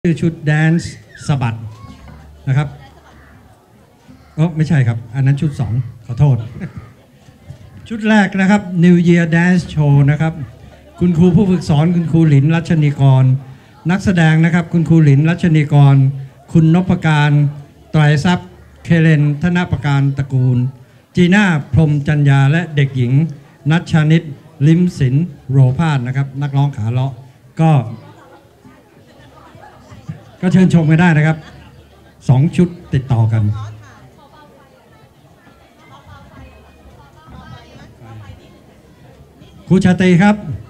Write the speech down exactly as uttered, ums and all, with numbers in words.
ชื่อชุดแดนซ์สะบัดนะครับเออไม่ใช่ครับอันนั้นชุดสองขอโทษชุดแรกนะครับ New Year Dance Show นะครับคุณครูผู้ฝึกสอนคุณครูหลินรัชนีกรนักแสดงนะครับคุณครูหลินรัชนีกรคุณนพการไตรทรัพย์เคเลนธนประการตระกูลจีน่าพรหมจัญญาและเด็กหญิงนัชชานิตลิมสินโรพาสนะครับนักร้องขาเลาะก็ก็เชิญชมกันได้นะครับสองชุดติดต่อกันครูชาตรีครับ